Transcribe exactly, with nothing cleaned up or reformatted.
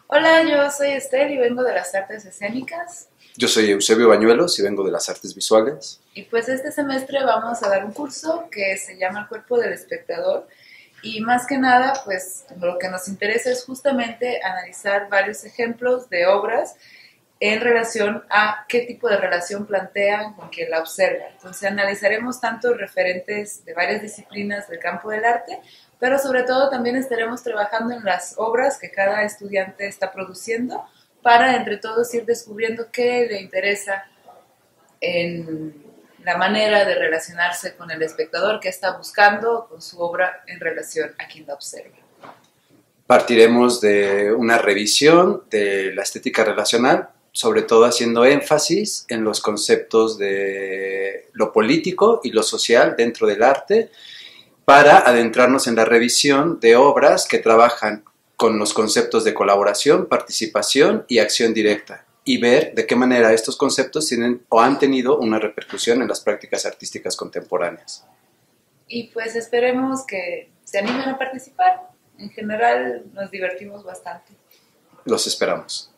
Hola, yo soy Esther y vengo de las artes escénicas. Yo soy Eusebio Bañuelos y vengo de las artes visuales. Y pues este semestre vamos a dar un curso que se llama El cuerpo del espectador. Y más que nada, pues lo que nos interesa es justamente analizar varios ejemplos de obras en relación a qué tipo de relación plantean con quien la observa. Entonces analizaremos tanto referentes de varias disciplinas del campo del arte, pero sobre todo también estaremos trabajando en las obras que cada estudiante está produciendo para entre todos ir descubriendo qué le interesa en la manera de relacionarse con el espectador, qué está buscando con su obra en relación a quien la observa. Partiremos de una revisión de la estética relacional, sobre todo haciendo énfasis en los conceptos de lo político y lo social dentro del arte, para adentrarnos en la revisión de obras que trabajan con los conceptos de colaboración, participación y acción directa, y ver de qué manera estos conceptos tienen o han tenido una repercusión en las prácticas artísticas contemporáneas. Y pues esperemos que se animen a participar. En general nos divertimos bastante. Los esperamos.